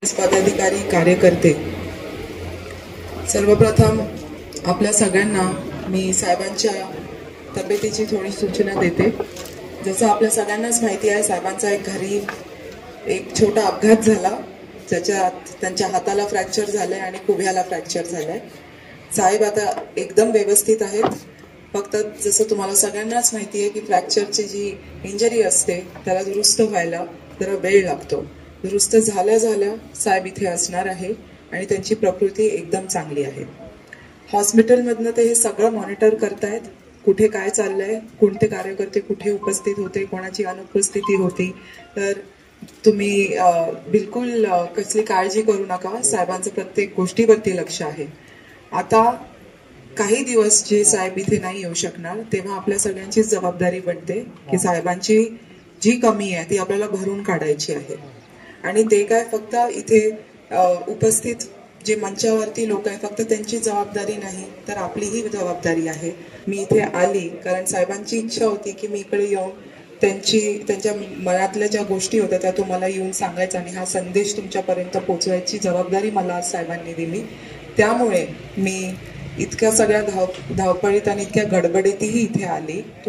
पदाधिकारी कार्यकर्ते, सर्वप्रथम आपल्या सगळ्यांना मी साहेबांच्या तब्येतीची थोडी सूचना देते। जसं आपल्या सगळ्यांनाच माहिती आहे, साहेबांचा एक घरी एक छोटा अपघात झाला, ज्याच्यात त्यांच्या हाताला फ्रॅक्चर झाले आणि कुभ्याला फ्रॅक्चर झाले। साहेब आता एकदम व्यवस्थित आहेत। फक्त जसं तुम्हाला सगळ्यांनाच माहिती आहे की फ्रॅक्चरची जी इंजरी असते त्याला दुरुस्त व्हायला जरा वेळ लागतो। दुरुस्त झाल्या साहेब इथे असणार आहे आणि त्यांची प्रकृती एकदम चांगली आहे। हॉस्पिटलमधनं ते हे सगळं मॉनिटर करतायत, कुठे काय चाललंय, कोणते कार्यकर्ते कुठे उपस्थित होते, कोणाची अनुपस्थिती होती। तर तुम्ही बिलकुल कसली काळजी करू नका, साहेबांचं प्रत्येक गोष्टीवरती लक्ष आहे। आता काही दिवस जे साहेब इथे नाही येऊ शकणार तेव्हा आपल्या सगळ्यांचीच जबाबदारी बनते की साहेबांची जी कमी आहे ती आपल्याला भरून काढायची आहे। आणि ते काय फक्त इथे उपस्थित जे मंचावरती लोक आहे फक्त त्यांची जबाबदारी नाही तर आपलीही जबाबदारी आहे। मी इथे आली कारण साहेबांची इच्छा होती की मी इकडे येऊन त्यांच्या मनातल्या ज्या गोष्टी होत्या त्या तुम्हाला येऊन सांगायचं आणि हा संदेश तुमच्यापर्यंत पोहोचवायची जबाबदारी मला साहेबांनी दिली। त्यामुळे मी इतक्या सगळ्या धावपळीत आणि इतक्या गडबडीतही इथे आली।